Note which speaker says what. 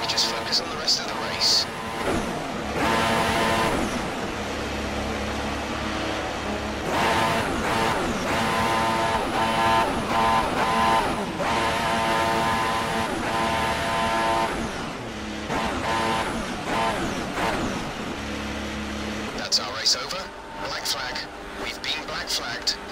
Speaker 1: we just focus on the rest of the race. That's our race over. Black flag. We've been black flagged.